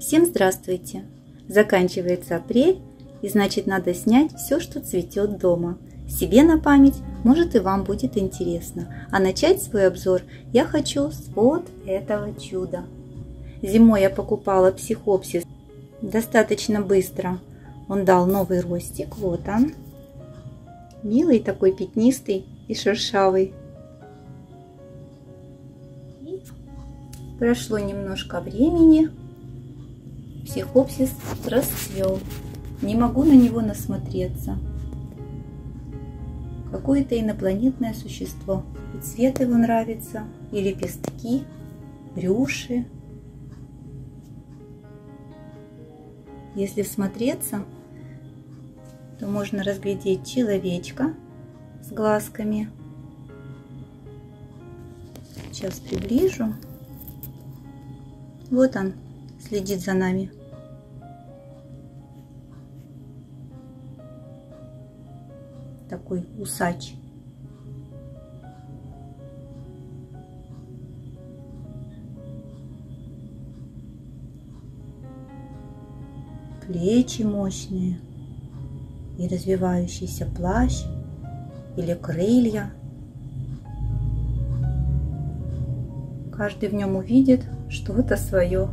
Всем здравствуйте! Заканчивается апрель, и значит надо снять все, что цветет дома. Себе на память, может и вам будет интересно. А начать свой обзор я хочу с вот этого чуда. Зимой я покупала психопсис достаточно быстро. Он дал новый ростик, вот он. Милый такой, пятнистый и шершавый. И прошло немножко времени. Психопсис расцвел. Не могу на него насмотреться. Какое-то инопланетное существо. И цвет его нравится, и лепестки, брюши. Если всмотреться, то можно разглядеть человечка с глазками. Сейчас приближу. Вот он следит за нами. Такой усач. Плечи мощные и развивающийся плащ или крылья. Каждый в нем увидит что-то свое.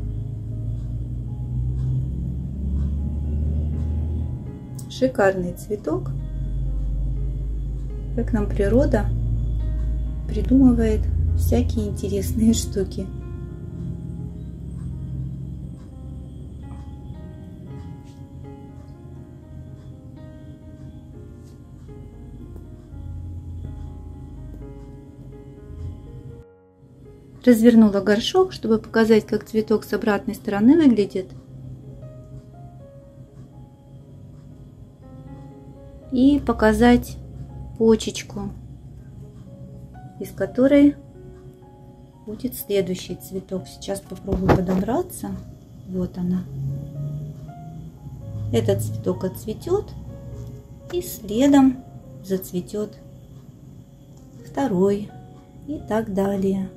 Шикарный цветок. Как нам природа придумывает всякие интересные штуки. Развернула горшок, чтобы показать, как цветок с обратной стороны выглядит. И показать почечку, из которой будет следующий цветок. Сейчас попробую подобраться. Вот она. Этот цветок отцветет, и следом зацветет второй, и так далее.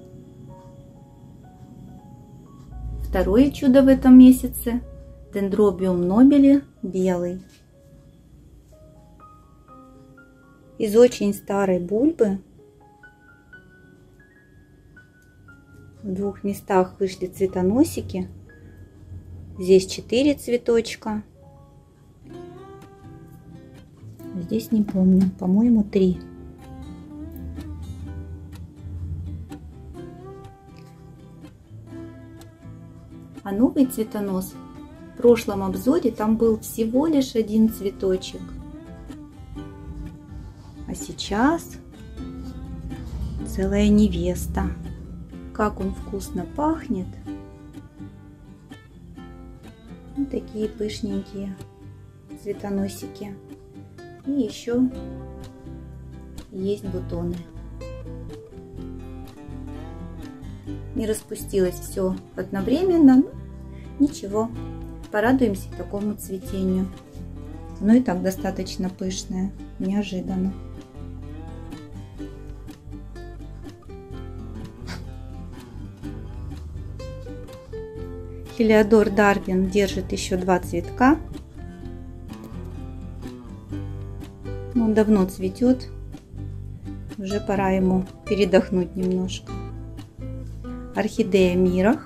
Второе чудо в этом месяце — Дендробиум нобеле белый. Из очень старой бульбы в двух местах вышли цветоносики. Здесь 4 цветочка. Здесь не помню, по-моему 3. А новый цветонос в прошлом обзоре там был всего лишь 1 цветочек. А сейчас целая невеста. Как он вкусно пахнет. Вот такие пышненькие цветоносики. И еще есть бутоны. Не распустилось все одновременно, но ничего. Порадуемся такому цветению. Оно и так достаточно пышное, неожиданно. Хелиодор Дарвин держит еще 2 цветка. Он давно цветет. Уже пора ему передохнуть немножко. Орхидея Мирах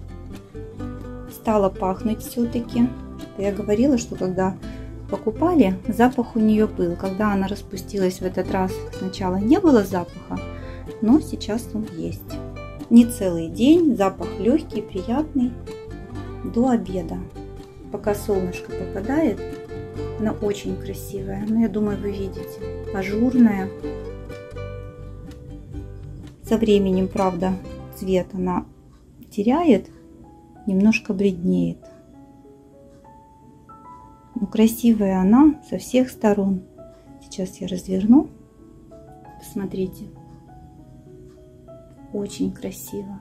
стала пахнуть все-таки. Я говорила, что когда покупали, запах у нее был. Когда она распустилась в этот раз, сначала не было запаха, но сейчас он есть. Не целый день, запах легкий, приятный. До обеда, пока солнышко попадает. Она очень красивая, но я думаю, вы видите, ажурная. Со временем, правда, цвет она теряет, немножко бледнеет. Но красивая она со всех сторон. Сейчас я разверну. Посмотрите. Очень красиво.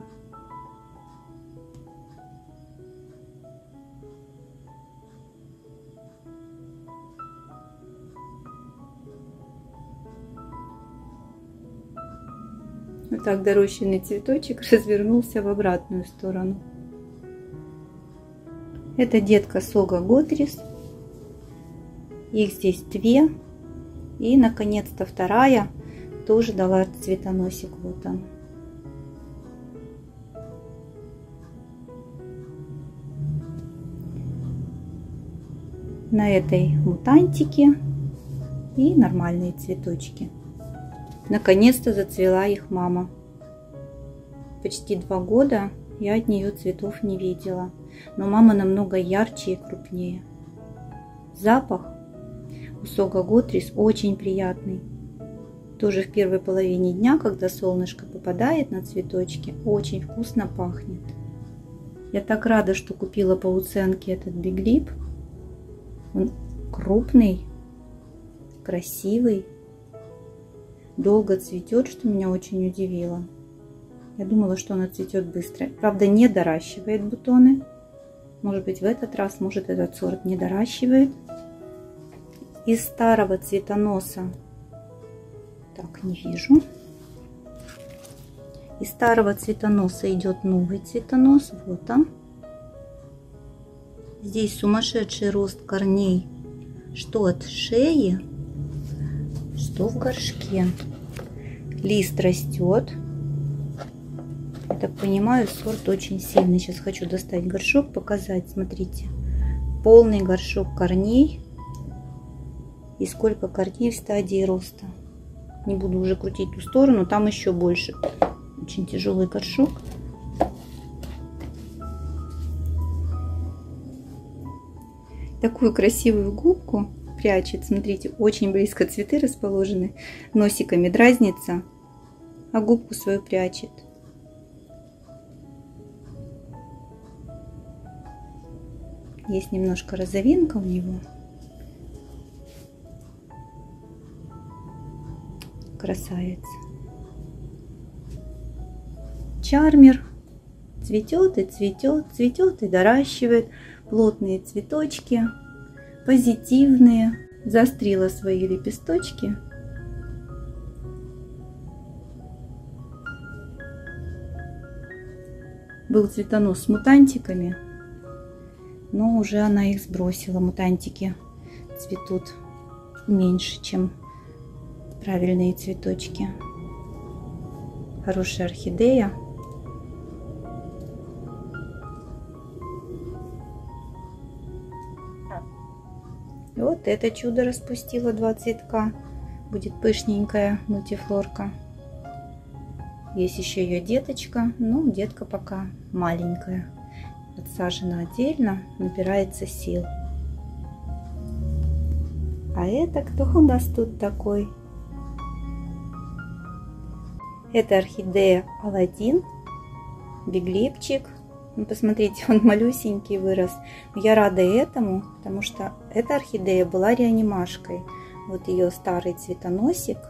Вот так дорощенный цветочек развернулся в обратную сторону. Это детка Сога Готрис. Их здесь две. И, наконец-то, вторая тоже дала цветоносик. Вот он. На этой мутантике и нормальные цветочки. Наконец-то зацвела их мама. Почти 2 года я от нее цветов не видела. Но мама намного ярче и крупнее. Запах у Сога Готрис очень приятный. Тоже в первой половине дня, когда солнышко попадает на цветочки, очень вкусно пахнет. Я так рада, что купила по уценке этот биглип. Он крупный, красивый, долго цветет, что меня очень удивило. Я думала, что она цветет быстро. Правда, не доращивает бутоны. Может быть, в этот раз, может, этот сорт не доращивает. Из старого цветоноса, так, не вижу. Из старого цветоноса идет новый цветонос. Вот он. Здесь сумасшедший рост корней, что от шеи, что в горшке. Лист растет. Я так понимаю, сорт очень сильный. Сейчас хочу достать горшок, показать. Смотрите, полный горшок корней. И сколько корней в стадии роста. Не буду уже крутить ту сторону, там еще больше. Очень тяжелый горшок. Такую красивую губку прячет. Смотрите, очень близко цветы расположены. Носиками дразнится, а губку свою прячет. Есть немножко розовинка у него. Красавец. Чармер цветет и цветет, цветет и доращивает. Плотные цветочки, позитивные. Заострила свои лепесточки. Был цветонос с мутантиками, но уже она их сбросила. Мутантики цветут меньше, чем правильные цветочки. Хорошая орхидея. Вот это чудо распустило 2 цветка. Будет пышненькая мультифлорка. Есть еще ее деточка. Но детка пока маленькая. Отсажена отдельно. Набирается сил. А это кто у нас тут такой? Это орхидея Аладдин. Биглипчик. Ну, посмотрите, он малюсенький вырос. Но я рада этому, потому что эта орхидея была реанимашкой. Вот ее старый цветоносик.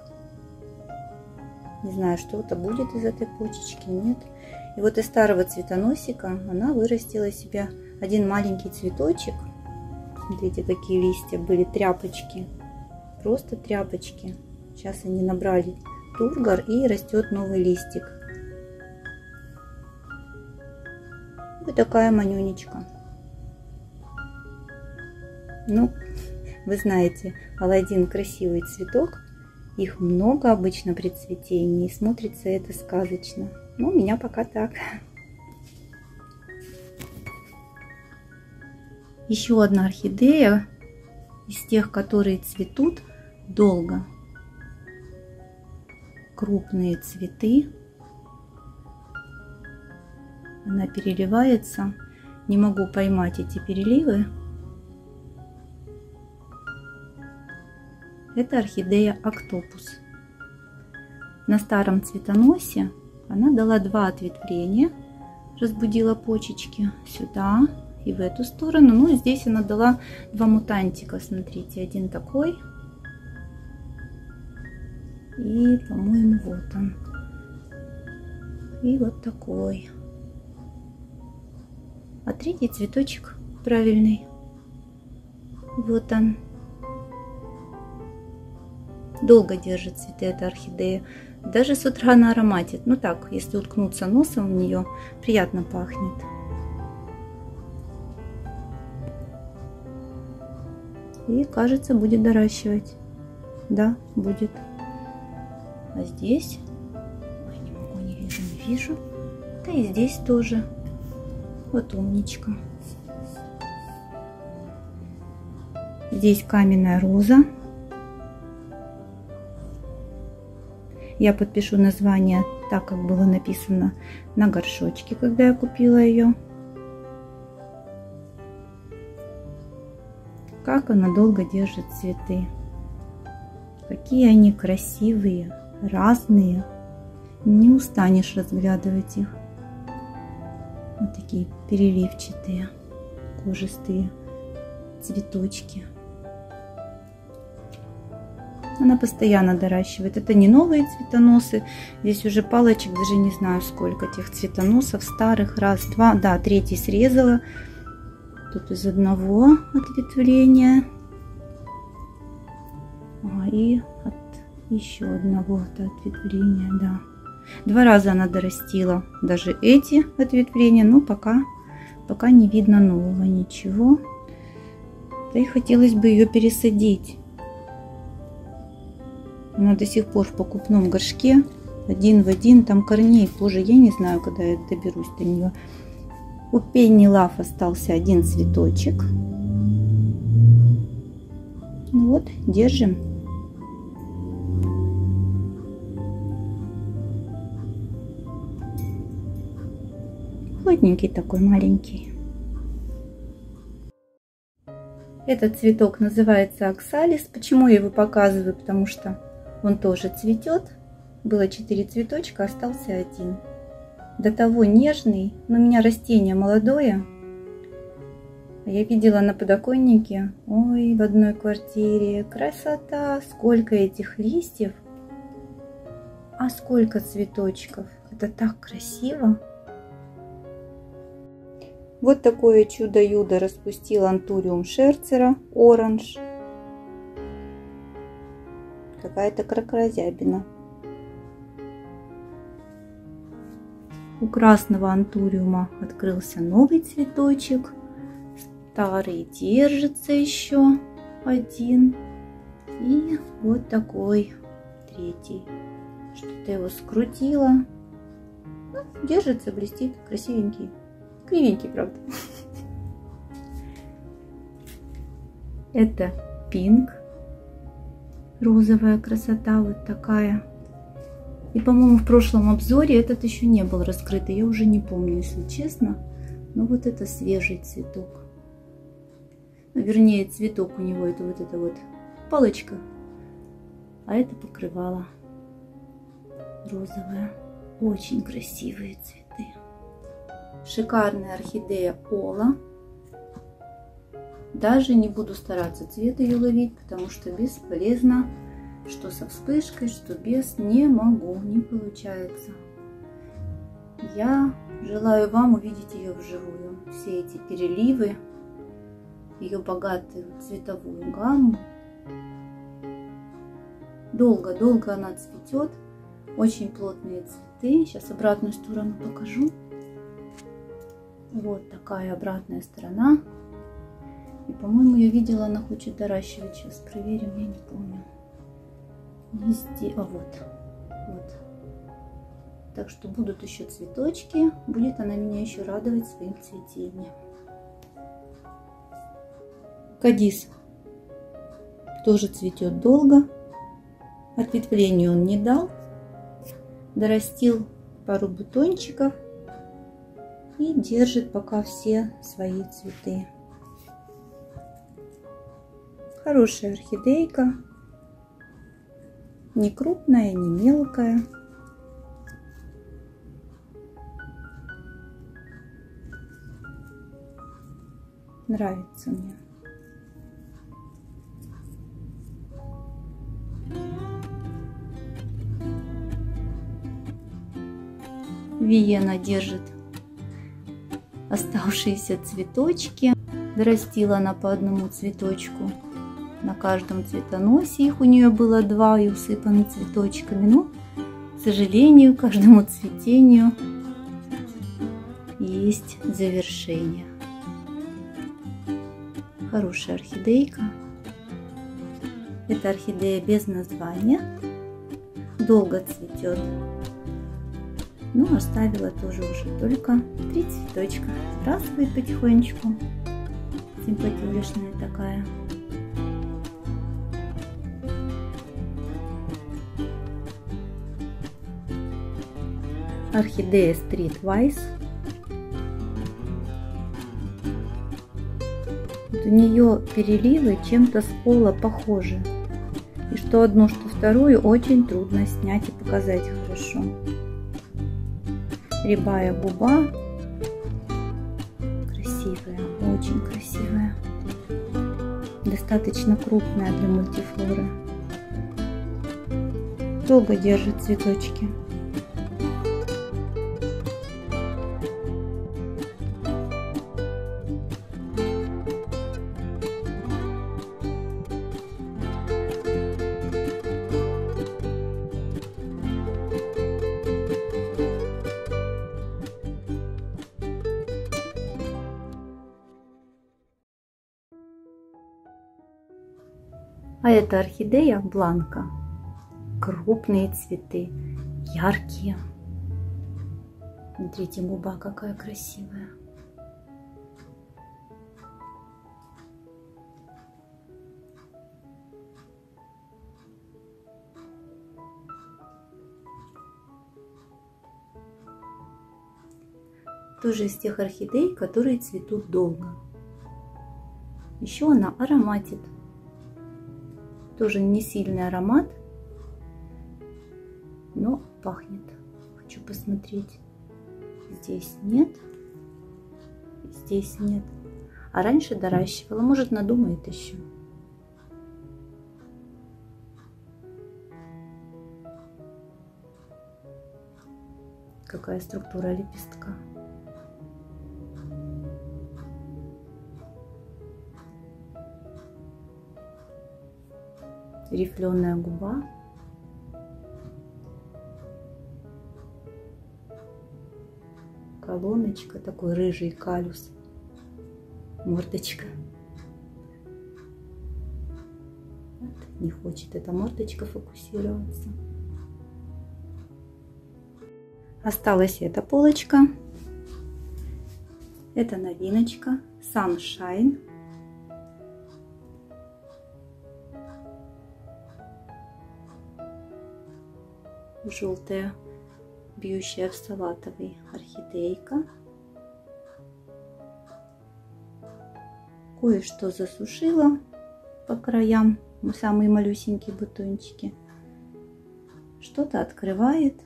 Не знаю, что это будет из этой почечки, нет. И вот из старого цветоносика она вырастила себе один маленький цветочек. Смотрите, какие листья были, тряпочки. Просто тряпочки. Сейчас они набрали тургор и растет новый листик. Вот такая манюнечка. Ну, вы знаете, Аладдин красивый цветок. Их много обычно при цветении. И смотрится это сказочно. Но у меня пока так. Еще одна орхидея из тех, которые цветут долго. Крупные цветы. Она переливается. Не могу поймать эти переливы. Это орхидея Октопус. На старом цветоносе она дала 2 ответвления. Разбудила почечки сюда и в эту сторону. Ну и здесь она дала 2 мутантика. Смотрите, один такой. И, по-моему, вот он. И вот такой. А третий цветочек правильный. Вот он. Долго держит цветы эта орхидея. Даже с утра она ароматит. Ну так, если уткнуться носом в нее, приятно пахнет. И, кажется, будет доращивать. Да, будет. А здесь... Ой, не могу, не вижу. Да и здесь тоже. Вот умничка. Здесь каменная роза. Я подпишу название так, как было написано на горшочке, когда я купила ее. Как она долго держит цветы. Какие они красивые, разные. Не устанешь разглядывать их. Вот такие переливчатые, кожистые цветочки. Она постоянно доращивает. Это не новые цветоносы. Здесь уже палочек, даже не знаю сколько этих цветоносов старых. Раз, два, да, третий срезала. Тут из одного ответвления. И от еще одного ответвления, да. 2 раза она дорастила даже эти ответвления, но пока не видно нового ничего. Да и хотелось бы ее пересадить. Она до сих пор в покупном горшке, один в один, там корней позже, я не знаю, когда я доберусь до нее. У Penny Love остался один цветочек. Ну вот, держим. Плотненький такой, маленький. Этот цветок называется Оксалис. Почему я его показываю? Потому что он тоже цветет. Было 4 цветочка, остался один. До того нежный, но у меня растение молодое. Я видела на подоконнике, ой, в одной квартире, красота, сколько этих листьев, а сколько цветочков. Это так красиво. Вот такое чудо-юдо распустил антуриум Шерцера, оранж. Какая-то кракозябина. У красного антуриума открылся новый цветочек. Старый держится еще один. И вот такой третий. Что-то его скрутило. Ну, держится, блестит, красивенький. Кривенький, правда. Это пинк. Розовая красота вот такая. И, по-моему, в прошлом обзоре этот еще не был раскрыт. Я уже не помню, если честно. Но вот это свежий цветок. Ну, вернее, цветок у него это вот эта вот палочка. А это покрывало розовое. Очень красивые цветы. Шикарная орхидея Ола. Даже не буду стараться цвет ее ловить, потому что бесполезно. Что со вспышкой, что без, не могу, не получается. Я желаю вам увидеть ее вживую. Все эти переливы, ее богатую цветовую гамму. Долго-долго она цветет. Очень плотные цветы. Сейчас обратную сторону покажу. Вот такая обратная сторона. И, по-моему, я видела, она хочет доращивать. Сейчас проверим, я не помню. Везде, а вот. Так что будут еще цветочки. Будет она меня еще радовать своим цветением. Кадис тоже цветет долго. Ответвлений он не дал. Дорастил пару бутончиков. И держит пока все свои цветы. Хорошая орхидейка. Не крупная, не мелкая. Нравится мне. Виена держит оставшиеся цветочки. Дорастила она по одному цветочку на каждом цветоносе. Их у нее было 2 и усыпаны цветочками. Но, к сожалению, каждому цветению есть завершение. Хорошая орхидейка. Это орхидея без названия. Долго цветет. Ну, оставила тоже уже только 3 цветочка. Здравствует потихонечку. Симпатюшная такая. Орхидея Streetwise. Вот у нее переливы чем-то с пола похожи. И что одну, что вторую очень трудно снять и показать хорошо. Рябая губа. Красивая, очень красивая. Достаточно крупная для мультифлоры. Долго держит цветочки. А это орхидея Бланка. Крупные цветы, яркие. Смотрите, губа какая красивая. Тоже из тех орхидей, которые цветут долго. Еще она ароматит. Тоже не сильный аромат, но пахнет. Хочу посмотреть. Здесь нет, здесь нет. А раньше доращивала, может, надумает еще. Какая структура лепестка. Рифленая губа. Колоночка, такой рыжий калюс. Мордочка. Вот, не хочет эта мордочка фокусироваться. Осталась эта полочка. Это новиночка Sunshine. Желтая, бьющая в салатовый, орхидейка. Кое-что засушила по краям, самые малюсенькие бутончики. Что-то открывает.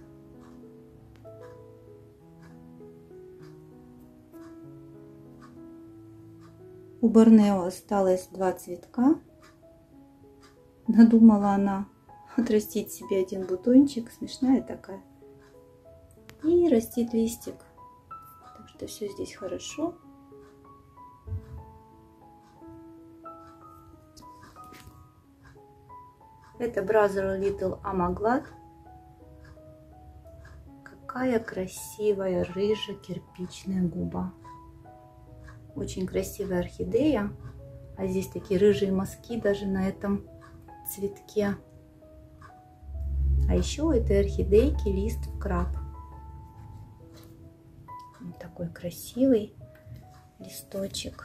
У Борнео осталось 2 цветка. Надумала она отрастить себе один бутончик, смешная такая, и растит листик, так что все здесь хорошо. Это Brother Little Amaglad. Какая красивая рыжая кирпичная губа, очень красивая орхидея, а здесь такие рыжие мазки даже на этом цветке. А еще у этой орхидейки лист в краб. Вот такой красивый листочек.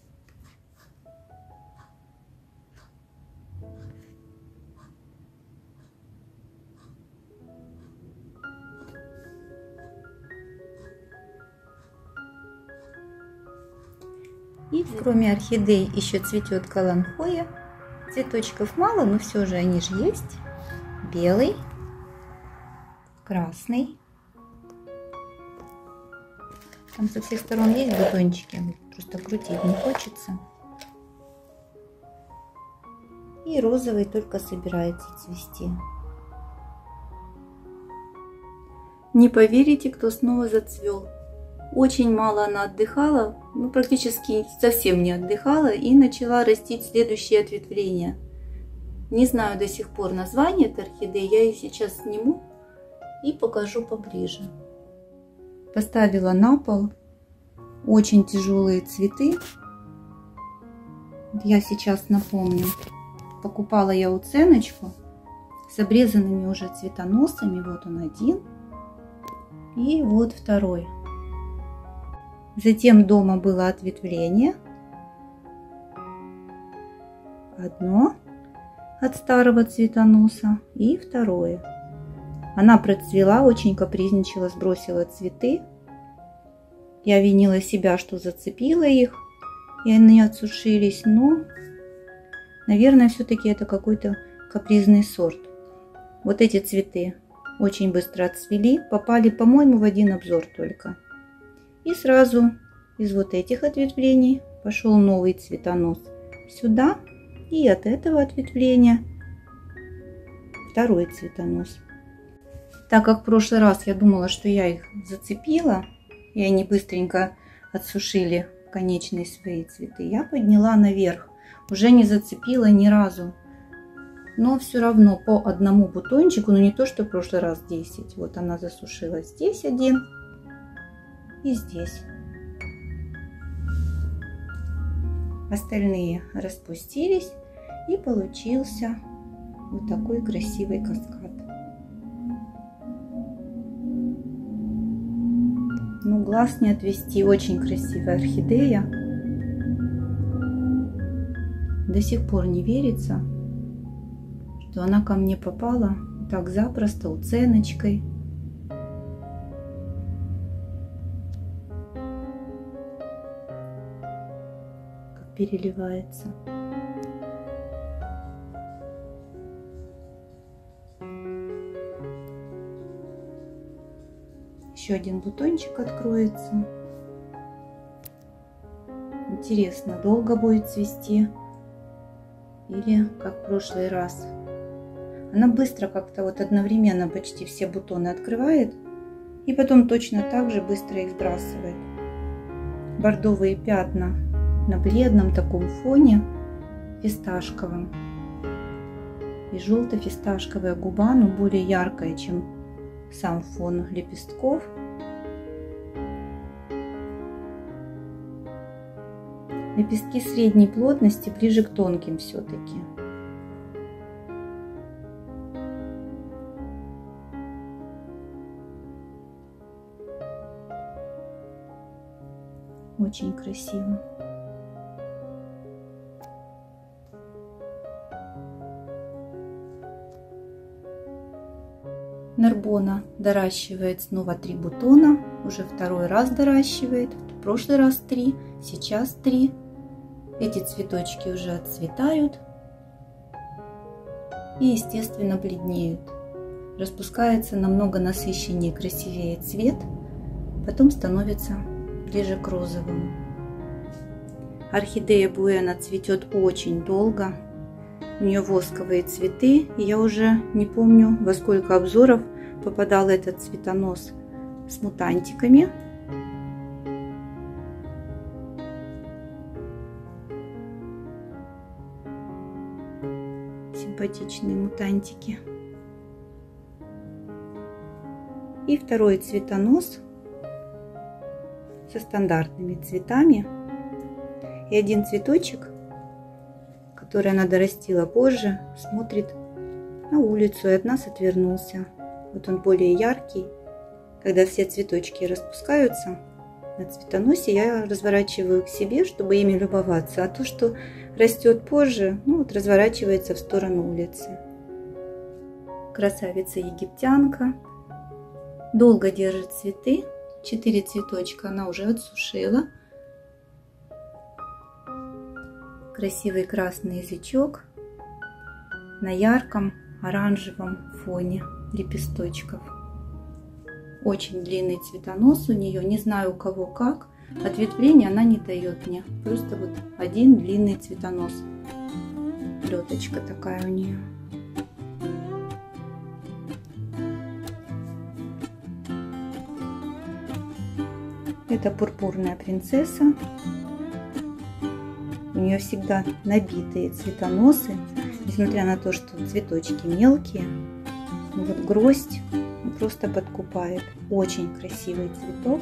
И кроме орхидей еще цветет каланхоя. Цветочков мало, но все же они же есть. Белый, красный. Там со всех сторон есть бутончики, просто крутить не хочется. И розовый только собирается цвести. Не поверите, кто снова зацвел. Очень мало она отдыхала, ну, практически совсем не отдыхала, и начала растить следующее ответвление. Не знаю до сих пор название этой орхидеи, я ее сейчас сниму и покажу поближе. Поставила на пол очень тяжелые цветы. Я сейчас напомню. покупала я уценочку с обрезанными уже цветоносами. Вот он один и вот второй. Затем дома было ответвление. Одно от старого цветоноса и второе. Она процвела, очень капризничала, сбросила цветы. Я винила себя, что зацепила их, и они отсушились. Но, наверное, все-таки это какой-то капризный сорт. Вот эти цветы очень быстро отцвели, попали, по-моему, в один обзор только. И сразу из вот этих ответвлений пошел новый цветонос сюда, и от этого ответвления второй цветонос. Так как в прошлый раз я думала, что я их зацепила, и они быстренько отсушили конечные свои цветы, я подняла наверх. Уже не зацепила ни разу. Но все равно по одному бутончику, но не то, что в прошлый раз 10. Вот она засушила здесь один и здесь. Остальные распустились, и получился вот такой красивый каскад. Ну, глаз не отвести. Очень красивая орхидея. До сих пор не верится, что она ко мне попала так запросто, уценочкой. Как переливается. Еще один бутончик откроется. Интересно, долго будет цвести или как в прошлый раз. Она быстро как-то вот одновременно почти все бутоны открывает и потом точно так же быстро их сбрасывает. Бордовые пятна на бледном таком фоне фисташковом. И желто-фисташковая губа, но более яркая, чем сам фон лепестков. Лепестки средней плотности, ближе к тонким все-таки. Очень красиво. Нарбона доращивает снова 3 бутона, уже второй раз доращивает, в прошлый раз 3, сейчас 3. Эти цветочки уже отцветают и, естественно, бледнеют. Распускается намного насыщеннее, красивее цвет, потом становится ближе к розовому. Орхидея Буэна цветет очень долго. У нее восковые цветы, и я уже не помню, во сколько обзоров попадал этот цветонос с мутантиками. Симпатичные мутантики. И второй цветонос со стандартными цветами. И один цветочек, который она дорастила позже, смотрит на улицу и от нас отвернулся. Вот он более яркий. Когда все цветочки распускаются на цветоносе, я разворачиваю к себе, чтобы ими любоваться. А то, что растет позже, ну вот разворачивается в сторону улицы. Красавица египтянка. Долго держит цветы. 4 цветочка она уже отсушила. Красивый красный язычок на ярком оранжевом фоне лепесточков. Очень длинный цветонос у нее, не знаю у кого как. Ответвления она не дает мне, просто вот один длинный цветонос. Плеточка такая у нее. Это пурпурная принцесса. У нее всегда набитые цветоносы, несмотря на то, что цветочки мелкие. Но вот гроздь просто подкупает. Очень красивый цветок.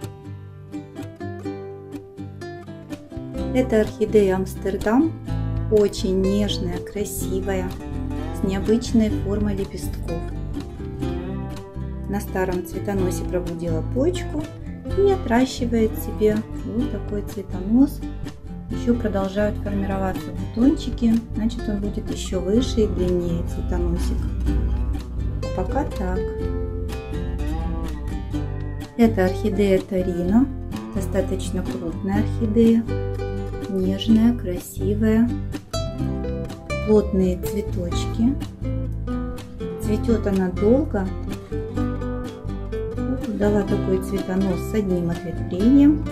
Это орхидея Амстердам. Очень нежная, красивая, с необычной формой лепестков. На старом цветоносе пробудила почку и отращивает себе вот такой цветонос. Еще продолжают формироваться бутончики, значит он будет еще выше и длиннее цветоносик. А пока так. Это орхидея Торино, достаточно крупная орхидея, нежная, красивая, плотные цветочки. Цветет она долго. Вот дала такой цветонос с одним ответвлением.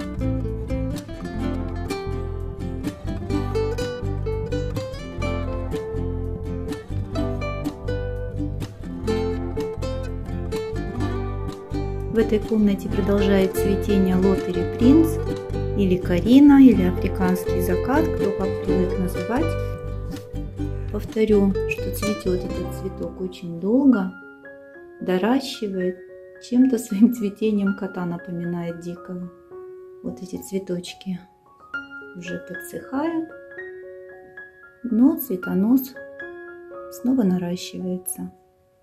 В этой комнате продолжает цветение Лотери Принц, или Карина, или африканский закат, кто как привык называть. Повторю, что цветет этот цветок очень долго, доращивает, чем-то своим цветением кота напоминает дикого. Вот эти цветочки уже подсыхают, но цветонос снова наращивается.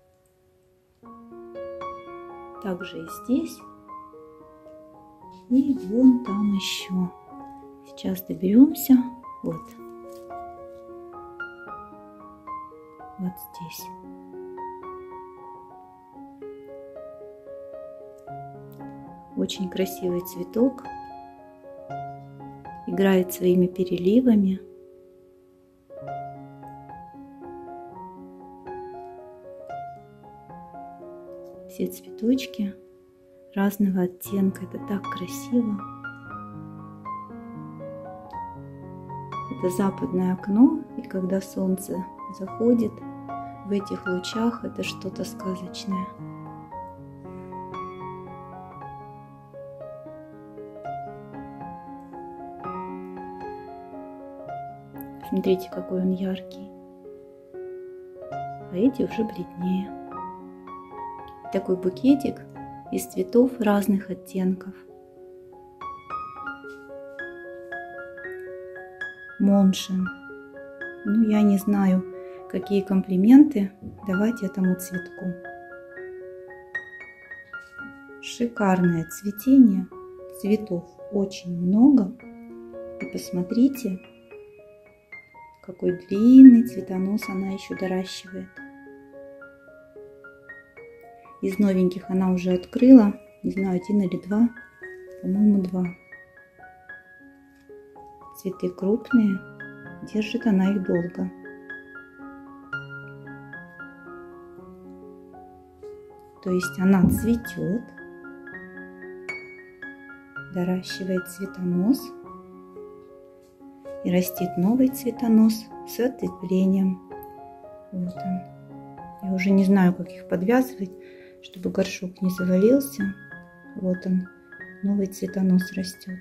Также и здесь, и вон там еще. Сейчас доберемся. Вот здесь. Очень красивый цветок, играет своими переливами. Все цветочки разного оттенка. Это так красиво. Это западное окно, и когда солнце заходит, в этих лучах это что-то сказочное. Смотрите, какой он яркий. А эти уже бледнее. Такой букетик из цветов разных оттенков. Моншен. Ну, я не знаю, какие комплименты давать этому цветку. Шикарное цветение. Цветов очень много. И посмотрите, какой длинный цветонос она еще доращивает. Из новеньких она уже открыла, не знаю, 1 или 2, по-моему 2. Цветы крупные, держит она их долго. То есть она цветет, доращивает цветонос и растит новый цветонос с ответвлением. Вот он. Я уже не знаю, как их подвязывать, чтобы горшок не завалился. Вот он, новый цветонос растет.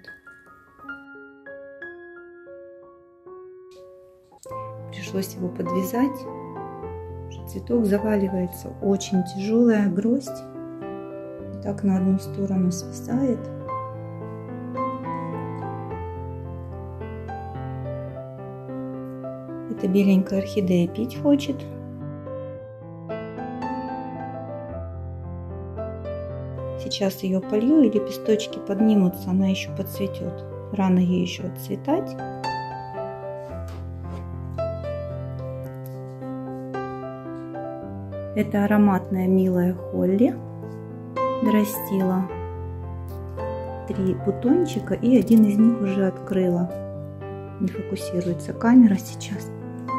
Пришлось его подвязать. Цветок заваливается, очень тяжелая гроздь. Так на одну сторону свисает. Эта беленькая орхидея пить хочет. Сейчас ее полью, и лепесточки поднимутся, она еще подцветет. Рано ей еще отцветать. Это ароматная милая Холли. Дорастила 3 бутончика, и один из них уже открыла. Не фокусируется камера сейчас.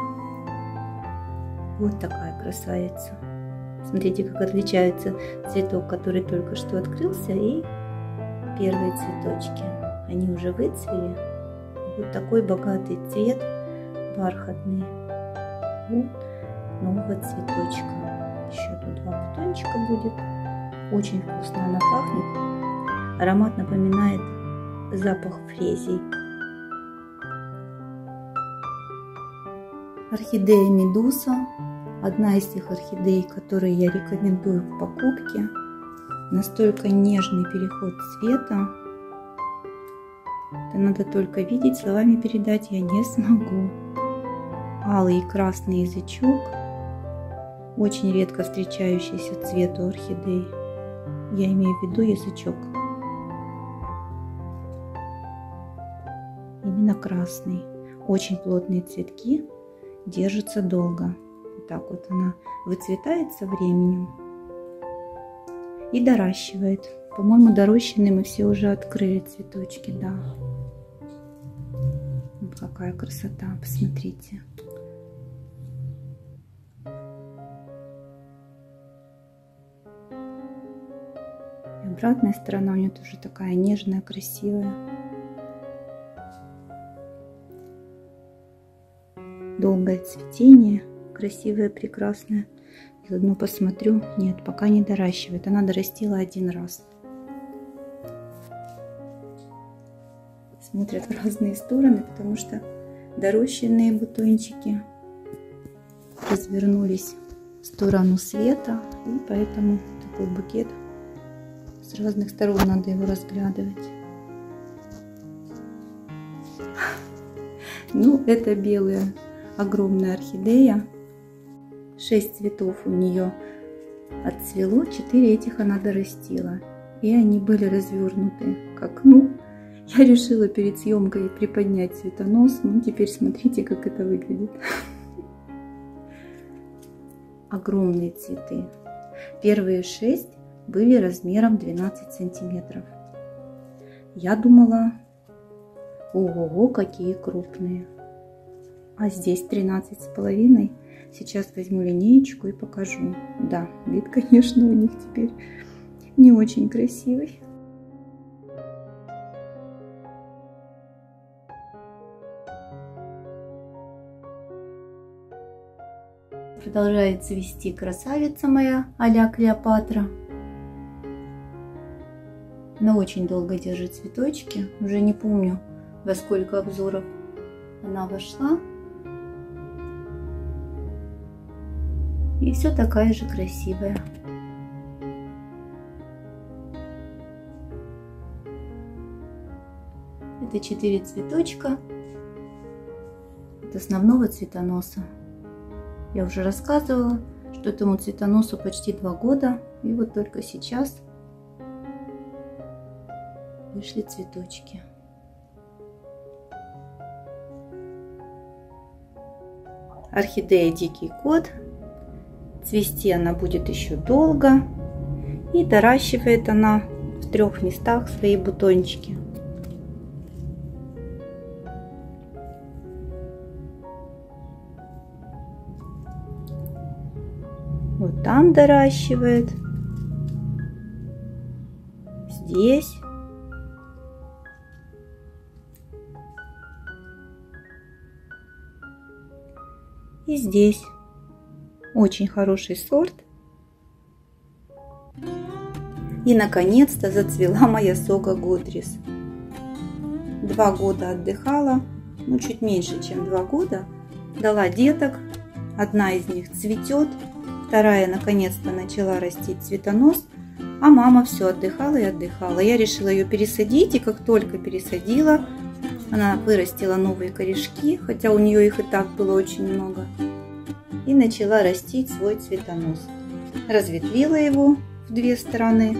Вот такая красавица. Смотрите, как отличается цветок, который только что открылся, и первые цветочки. Они уже выцвели. Вот такой богатый цвет, бархатный. Вот нового цветочка. Еще тут 2 бутончика будет. Очень вкусно она пахнет. Аромат напоминает запах фрезий. Орхидея Медуса. Одна из тех орхидей, которые я рекомендую к покупке. Настолько нежный переход цвета. Это надо только видеть, словами передать я не смогу. алый и красный язычок. Очень редко встречающийся цвет у орхидей. Я имею в виду язычок. Именно красный. Очень плотные цветки, держатся долго. Вот так вот она выцветает со временем и доращивает. По-моему, дорощенные мы все уже открыли цветочки, да. Вот какая красота, посмотрите. И обратная сторона у нее тоже такая нежная, красивая. Долгое цветение, красивое, прекрасное. Заодно посмотрю. Нет, пока не доращивает. Она дорастила один раз. Смотрят в разные стороны, потому что дорощенные бутончики развернулись в сторону света. И поэтому такой букет с разных сторон, надо его разглядывать. Ну, это белая огромная орхидея. 6 цветов у нее отцвело, 4 этих она дорастила. И они были развернуты к окну. Я решила перед съемкой приподнять цветонос. Ну, теперь смотрите, как это выглядит. Огромные цветы. Первые 6 были размером 12 сантиметров. Я думала, ого-го, какие крупные. А здесь 13,5. Сейчас возьму линеечку и покажу. Да, вид, конечно, у них теперь не очень красивый. Продолжает цвести красавица моя а-ля Клеопатра. Она очень долго держит цветочки. Уже не помню, во сколько обзоров она вошла. И все такая же красивая. Это 4 цветочка от основного цветоноса. Я уже рассказывала, что этому цветоносу почти 2 года. И вот только сейчас вышли цветочки. Орхидея Дикий Кот. Цвести она будет еще долго. И доращивает она в 3 местах свои бутончики. Вот там доращивает. Здесь. И здесь. Очень хороший сорт. И наконец-то зацвела моя Сога Годрис. 2 года отдыхала, ну чуть меньше, чем 2 года. Дала деток. Одна из них цветет, вторая наконец-то начала растить цветонос, а мама все отдыхала и отдыхала. Я решила ее пересадить, и как только пересадила, она вырастила новые корешки, хотя у нее их и так было очень много. И начала растить свой цветонос. Разветвила его в 2 стороны.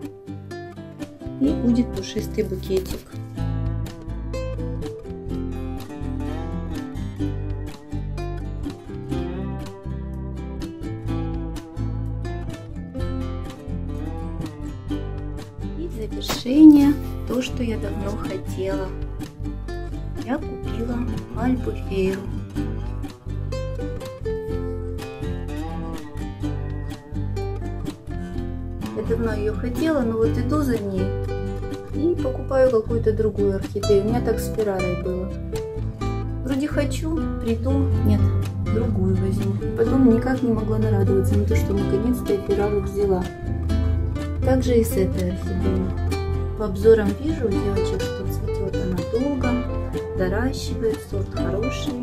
И будет пушистый букетик. И в завершение то, что я давно хотела. Я купила альбуфейру. Я давно ее хотела, но вот иду за ней и покупаю какую-то другую орхидею. У меня так с Феррарой было. Вроде хочу, приду, нет, другую возьму. Потом никак не могла нарадоваться на то, что наконец-то я Феррару взяла. Также и с этой орхидеей. По обзорам вижу у девочек, что цветет она долго, доращивает, сорт хороший.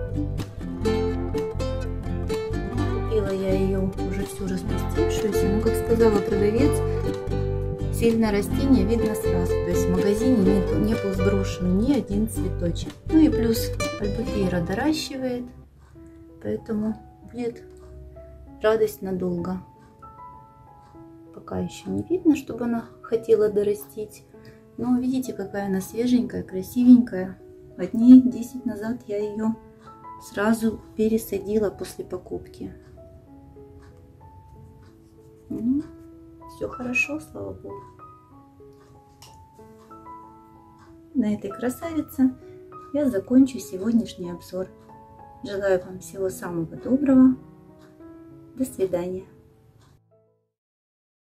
Купила я ее уже всю распустившуюся, но, как сказала продавец, сильное растение видно сразу, то есть в магазине не был сброшен ни один цветочек. Ну и плюс альбуфейра доращивает, поэтому будет радость надолго. Пока еще не видно, чтобы она хотела дорастить. Но видите, какая она свеженькая, красивенькая. Дней 10 назад я ее сразу пересадила после покупки. Ну, все хорошо, слава богу. На этой красавице я закончу сегодняшний обзор. Желаю вам всего самого доброго. До свидания.